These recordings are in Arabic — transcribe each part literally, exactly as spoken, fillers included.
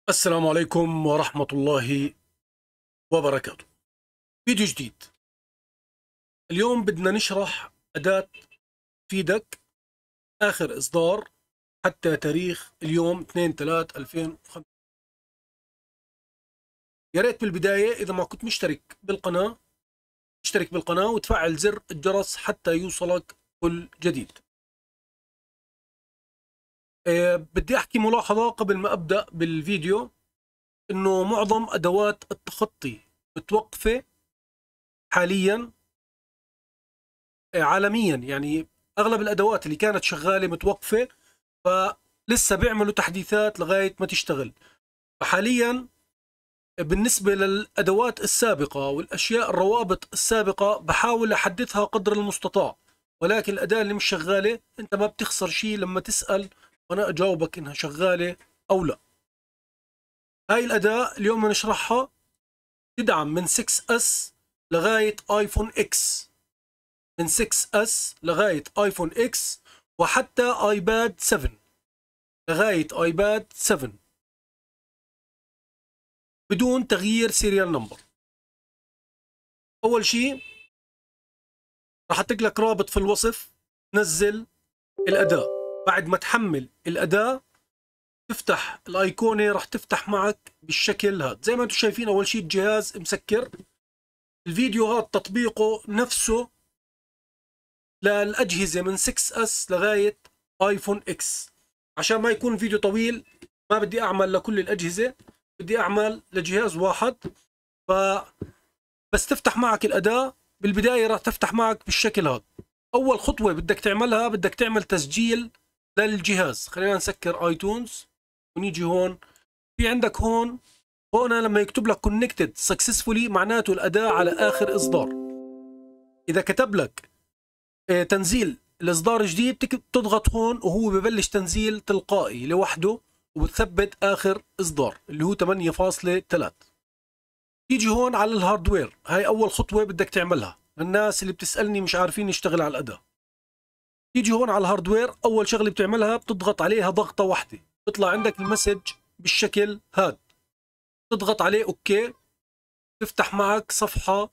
السلام عليكم ورحمة الله وبركاته. فيديو جديد. اليوم بدنا نشرح أداة تفيدك آخر إصدار حتى تاريخ اليوم اثنين ثلاثة ألفين وخمسة. يا ريت بالبداية إذا ما كنت مشترك بالقناة اشترك بالقناة وتفعل زر الجرس حتى يوصلك كل جديد. أه بدي أحكي ملاحظة قبل ما أبدأ بالفيديو، إنه معظم أدوات التخطي متوقفة حاليا عالميا، يعني اغلب الادوات اللي كانت شغاله متوقفه، فلسه بيعملوا تحديثات لغايه ما تشتغل. فحاليا بالنسبه للادوات السابقه والاشياء الروابط السابقه بحاول احدثها قدر المستطاع، ولكن الاداه اللي مش شغاله انت ما بتخسر شيء لما تسال وانا اجاوبك انها شغاله او لا. هاي الاداه اليوم نشرحها تدعم من ستة اس لغايه ايفون اكس، من ستة اس لغاية ايفون اكس، وحتى ايباد سبعة لغاية ايباد سبعة بدون تغيير سيريال نمبر. اول شيء راح اترك لك رابط في الوصف، نزل الاداة. بعد ما تحمل الاداة تفتح الايقونة، راح تفتح معك بالشكل هذا زي ما انتم شايفين. اول شيء الجهاز مسكر. الفيديو هذا تطبيقه نفسه للاجهزة من ستة اس لغاية ايفون اكس، عشان ما يكون فيديو طويل. ما بدي اعمل لكل الاجهزة، بدي اعمل لجهاز واحد. ف بس تفتح معك الاداة بالبداية راح تفتح معك بالشكل هذا. اول خطوة بدك تعملها بدك تعمل تسجيل للجهاز. خلينا نسكر ايتونز ونيجي هون. في عندك هون هون لما يكتب لك كونكتد سكسسفولي معناته الاداة على اخر اصدار. اذا كتب لك اه تنزيل الاصدار الجديد بتضغط هون وهو ببلش تنزيل تلقائي لوحده، وبتثبت اخر اصدار اللي هو ثمانية فاصلة ثلاثة. تيجي هون على الهاردوير. هاي اول خطوه بدك تعملها للناس اللي بتسالني مش عارفين يشتغل على الاداء. تيجي هون على الهاردوير، اول شغله بتعملها بتضغط عليها ضغطه واحده، بيطلع عندك المسج بالشكل هذا. تضغط عليه اوكي، تفتح معك صفحه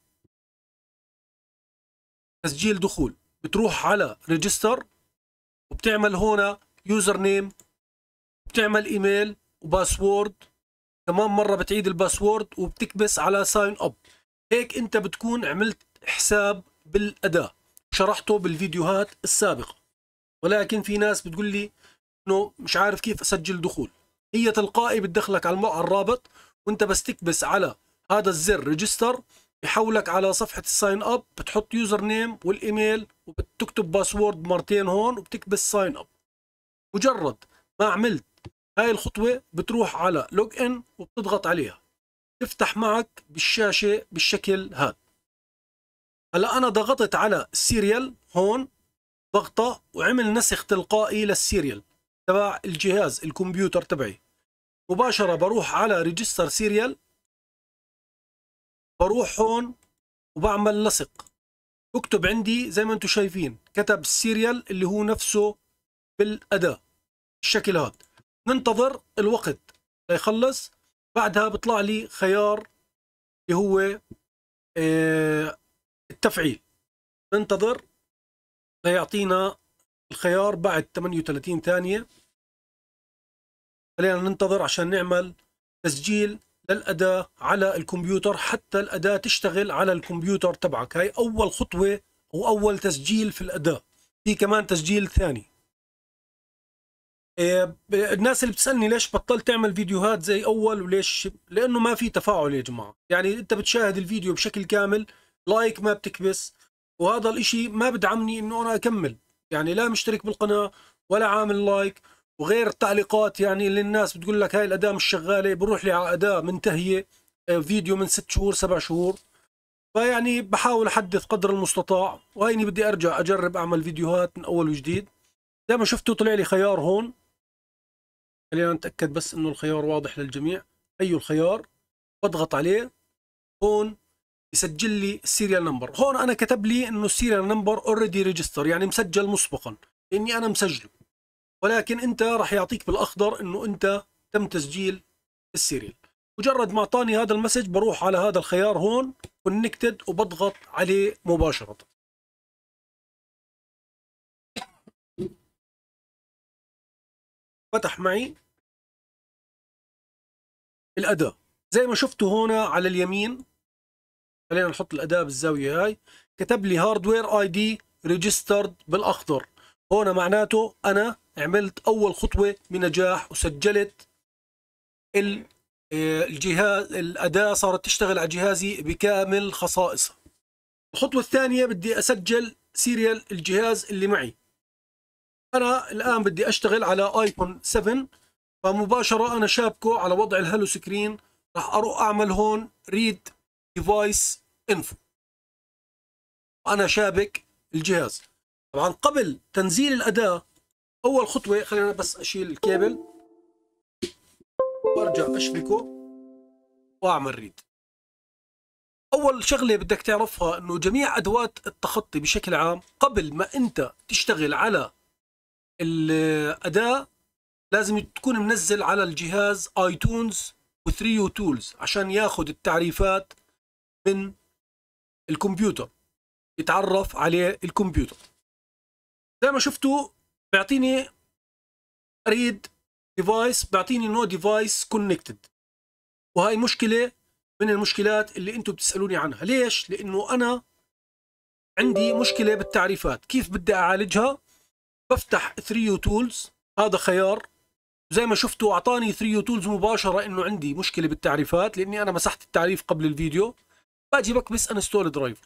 تسجيل دخول. بتروح على ريجستر وبتعمل هون يوزر نيم، بتعمل ايميل وباسورد، كمان مرة بتعيد الباسورد وبتكبس على ساين اب. هيك انت بتكون عملت حساب بالاداة. شرحته بالفيديوهات السابقة، ولكن في ناس بتقول لي انه مش عارف كيف اسجل دخول. هي تلقائي بتدخلك على الرابط، وانت بس تكبس على هذا الزر ريجستر بحولك على صفحة الساين اب. بتحط يوزر نيم والايميل وبتكتب باسورد مرتين هون وبتكبس ساين اب. مجرد ما عملت هاي الخطوة بتروح على لوج ان وبتضغط عليها، تفتح معك بالشاشة بالشكل هذا. هلا أنا ضغطت على السيريال هون ضغطة وعمل نسخ تلقائي للسيريال تبع الجهاز الكمبيوتر تبعي. مباشرة بروح على ريجستر سيريال، بروح هون وبعمل لصق. بكتب عندي زي ما انتم شايفين كتب السيريال اللي هو نفسه بالأداة بالشكل هذا. ننتظر الوقت ليخلص. بعدها بيطلع لي خيار اللي هو اه التفعيل. ننتظر ليعطينا الخيار بعد ثمانية وثلاثين ثانية. خلينا ننتظر عشان نعمل تسجيل للأداة على الكمبيوتر حتى الأداة تشتغل على الكمبيوتر تبعك. هاي أول خطوة وأول تسجيل في الأداة. في كمان تسجيل ثاني. الناس اللي بتسألني ليش بطلت تعمل فيديوهات زي أول وليش، لأنه ما في تفاعل يا جماعة. يعني أنت بتشاهد الفيديو بشكل كامل، لايك ما بتكبس، وهذا الإشي ما بدعمني إنه أنا أكمل. يعني لا مشترك بالقناة ولا عامل لايك، وغير التعليقات يعني اللي الناس بتقول لك هاي الأداة مش شغالة، بروح لي على أداة منتهية فيديو من ست شهور سبع شهور. فيعني بحاول أحدث قدر المستطاع، وهيني بدي أرجع أجرب أعمل فيديوهات من أول وجديد. زي ما شفتوا طلع لي خيار هون. خلينا نتأكد بس انه الخيار واضح للجميع. اي الخيار بضغط عليه هون يسجل لي السيريال نمبر. هون انا كتب لي انه السيريال نمبر اوريدي ريجستر، يعني مسجل مسبقا اني انا مسجله، ولكن انت راح يعطيك بالاخضر انه انت تم تسجيل السيريال. مجرد ما اعطاني هذا المسج بروح على هذا الخيار هون كونكتد وبضغط عليه مباشرة. فتح معي الأداة زي ما شفتوا هنا على اليمين. خلينا نحط الأداة بالزاوية هاي. كتب لي هاردوير اي دي ريجسترد بالاخضر. هنا معناته انا عملت اول خطوة بنجاح وسجلت الجهاز، الأداة صارت تشتغل على جهازي بكامل خصائصها. الخطوة الثانية بدي اسجل سيريال الجهاز اللي معي. انا الان بدي اشتغل على ايفون سبعة، فمباشرة انا شابكه على وضع الهالو سكرين. راح اروح اعمل هون ريد ديفايس انفو، وانا شابك الجهاز. طبعا قبل تنزيل الأداة اول خطوة خلينا بس اشيل الكيبل وارجع اشبكه واعمل ريد. اول شغلة بدك تعرفها انه جميع ادوات التخطي بشكل عام قبل ما انت تشتغل على الأداة لازم تكون منزل على الجهاز ايتونز وثريو تولز عشان ياخذ التعريفات من الكمبيوتر، يتعرف عليه الكمبيوتر. زي ما شفتوا بيعطيني ريد ديفايس، بيعطيني نو ديفايس كونكتد، وهي مشكلة من المشكلات اللي انتم بتسألوني عنها. ليش؟ لانه انا عندي مشكلة بالتعريفات. كيف بدي اعالجها؟ بفتح ثريو تولز، هذا خيار. زي ما شفتوا اعطاني ثريو تولز مباشرة انه عندي مشكلة بالتعريفات لاني انا مسحت التعريف قبل الفيديو. باجي بكبس انستول درايفر.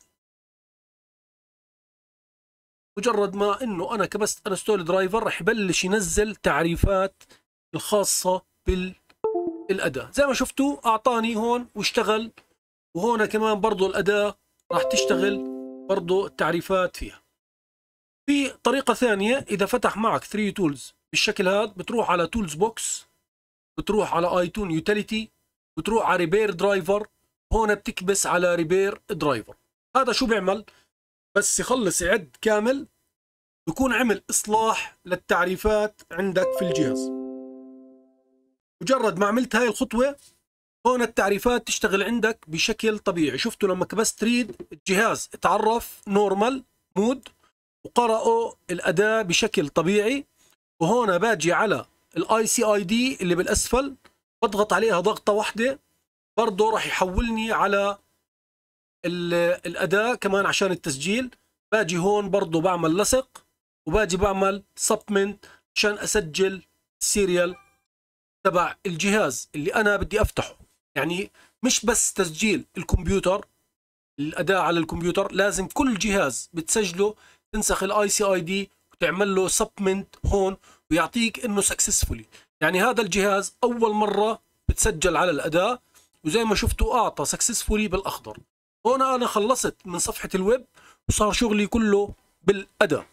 مجرد ما انه انا كبست انستول درايفر راح يبلش ينزل تعريفات الخاصة بالأداة. زي ما شفتوا اعطاني هون واشتغل، وهون كمان برضو الأداة راح تشتغل برضو التعريفات فيها. في طريقة ثانية، اذا فتح معك ثري تولز بالشكل هذا بتروح على تولز بوكس، بتروح على ايتون يوتيليتي، بتروح على ريبير درايفر. هون بتكبس على ريبير درايفر. هذا شو بيعمل؟ بس يخلص يعد كامل بكون عمل اصلاح للتعريفات عندك في الجهاز. مجرد ما عملت هاي الخطوة هون التعريفات تشتغل عندك بشكل طبيعي. شفتوا لما كبست ريد الجهاز اتعرف نورمال مود وقرأوا الأداة بشكل طبيعي. وهون باجي على الاي سي اي دي اللي بالاسفل بضغط عليها ضغطة واحدة برضه راح يحولني على الأداة كمان عشان التسجيل. باجي هون برضه بعمل لصق وباجي بعمل سبمنت عشان اسجل السيريال تبع الجهاز اللي انا بدي افتحه. يعني مش بس تسجيل الكمبيوتر، الأداة على الكمبيوتر، لازم كل جهاز بتسجله تنسخ الاي سي اي دي وتعمل له سبمنت هون ويعطيك انه سكسسفولي. يعني هذا الجهاز اول مرة بتسجل على الأداة، وزي ما شفتوا اعطى سكسسفولي بالاخضر. هون انا خلصت من صفحة الويب وصار شغلي كله بالأداة.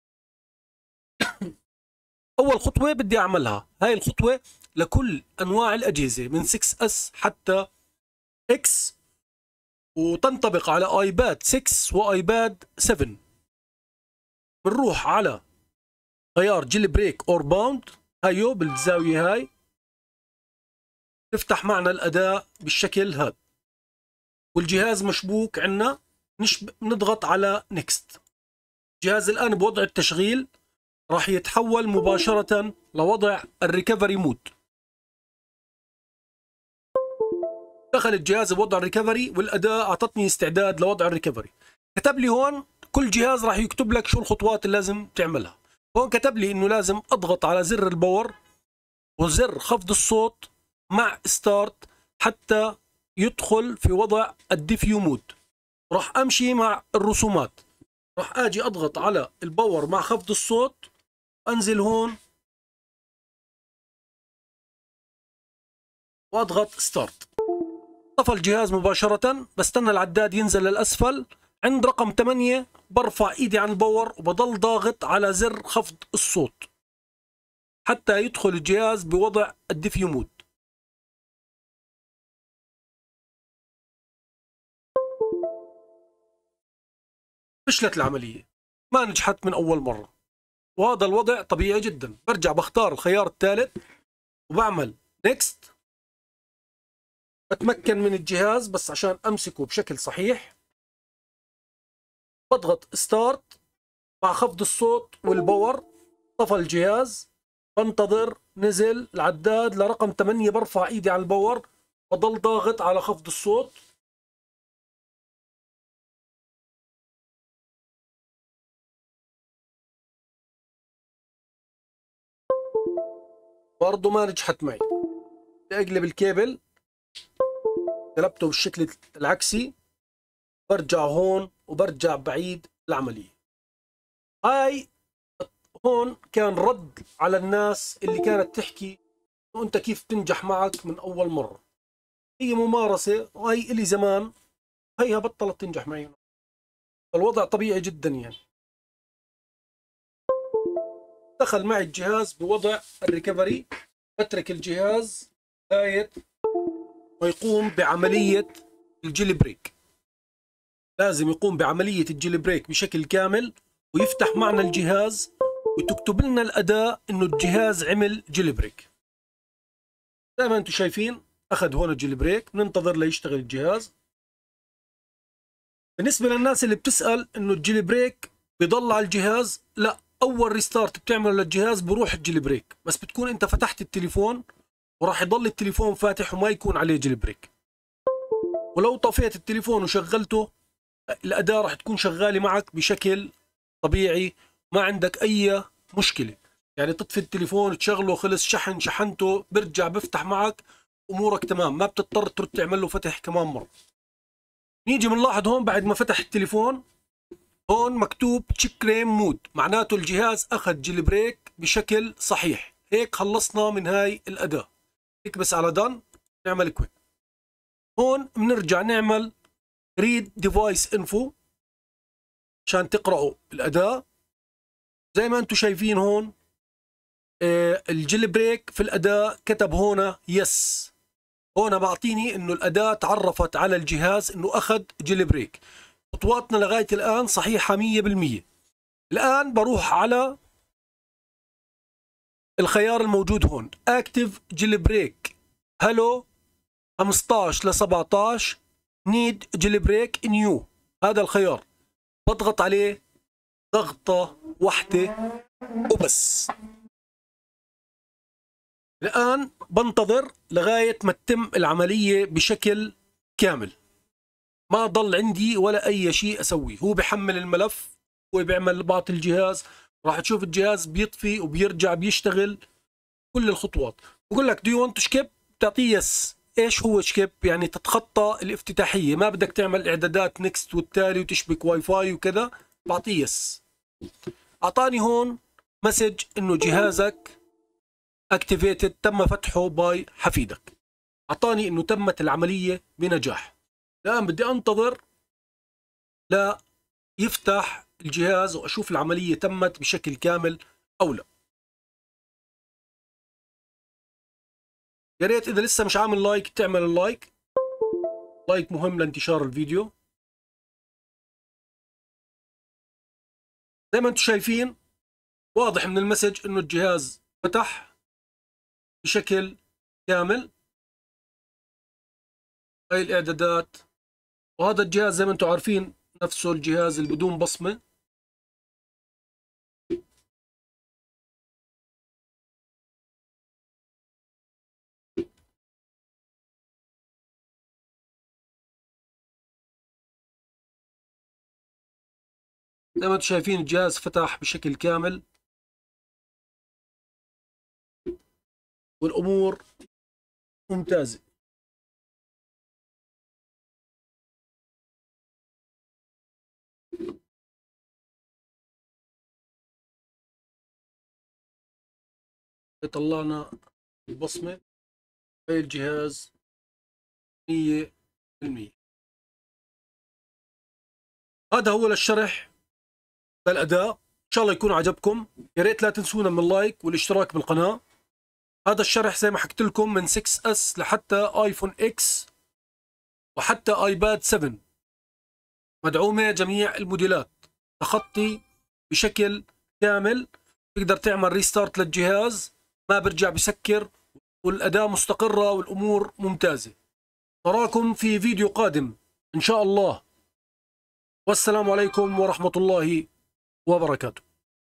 اول خطوة بدي اعملها، هاي الخطوة لكل انواع الاجهزة من ستة اس حتى اكس، وتنطبق على ايباد ستة وايباد سبعة. بنروح على خيار جيل بريك اور باوند، هايو بالزاوية هاي تفتح معنا الأداة بالشكل هذا والجهاز مشبوك عنا. نضغط على نيكست. الجهاز الآن بوضع التشغيل راح يتحول مباشرة لوضع الريكفري مود. دخل الجهاز بوضع الريكفري والأداة أعطتني استعداد لوضع الريكفري. كتب لي هون كل جهاز راح يكتب لك شو الخطوات اللي لازم تعملها. هون كتب لي إنه لازم أضغط على زر الباور وزر خفض الصوت مع ستارت حتى يدخل في وضع الديفيو مود. راح أمشي مع الرسومات، راح أجي أضغط على الباور مع خفض الصوت، أنزل هون واضغط ستارت. طفى الجهاز مباشرة. بستنى العداد ينزل للأسفل عند رقم ثمانية برفع ايدي عن الباور وبضل ضاغط على زر خفض الصوت حتى يدخل الجهاز بوضع الديفيو مود. فشلت العملية، ما نجحت من أول مرة، وهذا الوضع طبيعي جدا. برجع بختار الخيار الثالث وبعمل نيكست بتمكن من الجهاز بس عشان امسكه بشكل صحيح بضغط ستارت. مع خفض الصوت والباور طفى الجهاز. بنتظر نزل العداد لرقم ثمانية، برفع ايدي على الباور، بضل ضاغط على خفض الصوت. برضه ما نجحت معي. بدي اقلب الكيبل، قلبته بالشكل العكسي، برجع هون وبرجع بعيد العملية. هاي هون كان رد على الناس اللي كانت تحكي وانت كيف تنجح معك من اول مرة. هي ممارسة وهي الي زمان، هيها بطلت تنجح معي. الوضع طبيعي جدا يعني. دخل معي الجهاز بوضع الريكفري، بترك الجهاز لغاية ويقوم بعملية الجيلي بريك. لازم يقوم بعملية الجيلي بريك بشكل كامل ويفتح معنا الجهاز وتكتب لنا الأداء إنه الجهاز عمل جيلي بريك. زي ما أنتم شايفين أخذ هون الجيلي بريك، ننتظر ليشتغل الجهاز. بالنسبة للناس اللي بتسأل إنه الجيلي بريك بيضل على الجهاز، لا، أول ريستارت بتعمله للجهاز بروح الجيلي بريك، بس بتكون أنت فتحت التليفون وراح يضل التليفون فاتح وما يكون عليه جيلي بريك. ولو طفيت التليفون وشغلته الأداة راح تكون شغالة معك بشكل طبيعي، ما عندك أي مشكلة. يعني تطفي التليفون تشغله، خلص شحن، شحنته برجع بفتح معك، أمورك تمام، ما بتضطر ترد تعمل له فتح كمان مرة. نيجي بنلاحظ هون بعد ما فتح التليفون هون مكتوب تشيك ريم مود، معناته الجهاز أخذ جيل بريك بشكل صحيح. هيك خلصنا من هاي الأداة. نكبس على دن، نعمل كويك. هون بنرجع نعمل ريد ديفايس انفو عشان تقرأوا الأداة. زي ما انتم شايفين هون آه الجيل بريك في الأداة كتب هنا يس. هنا بعطيني انه الأداة تعرفت على الجهاز انه أخذ جيل بريك. خطواتنا لغاية الآن صحيحة مية بالمية. الآن بروح على الخيار الموجود هون اكتف جيل بريك هلو خمسطعش ل سبعطعش نيد جيل بريك نيو. هذا الخيار بضغط عليه ضغطة واحدة وبس. الآن بنتظر لغاية ما تتم العملية بشكل كامل، ما ضل عندي ولا أي شيء أسويه. هو بحمل الملف، هو بيعمل بعض الجهاز، راح تشوف الجهاز بيطفي وبيرجع بيشتغل كل الخطوات. بقول لك دو يو ونت تو سكيب، بتعطيه يس. ايش هو سكيب؟ يعني تتخطى الافتتاحية، ما بدك تعمل اعدادات نكست والتالي وتشبك واي فاي وكذا، بعطيه يس. اعطاني هون مسج انه جهازك اكتيفيتد، تم فتحه باي حفيدك. اعطاني انه تمت العملية بنجاح. الان بدي انتظر لا يفتح الجهاز واشوف العملية تمت بشكل كامل او لا. يا ريت اذا لسه مش عامل لايك تعمل اللايك، لايك مهم لانتشار الفيديو. زي ما انتم شايفين واضح من المسج انه الجهاز فتح بشكل كامل. هاي الاعدادات، وهذا الجهاز زي ما انتم عارفين نفسه الجهاز اللي بدون بصمة. زي ما انتم شايفين الجهاز فتح بشكل كامل والامور ممتازة. طلعنا البصمة، هاي الجهاز مية بالمية. هذا هو للشرح للأداء، إن شاء الله يكون عجبكم. يا ريت لا تنسونا من اللايك والاشتراك بالقناة. هذا الشرح زي ما حكيت لكم من ستة اس لحتى ايفون اكس وحتى ايباد سبعة، مدعومة جميع الموديلات، تخطي بشكل كامل. تقدر تعمل ريستارت للجهاز ما برجع بسكر، والأداة مستقرة والأمور ممتازة. نراكم في فيديو قادم إن شاء الله، والسلام عليكم ورحمة الله وبركاته.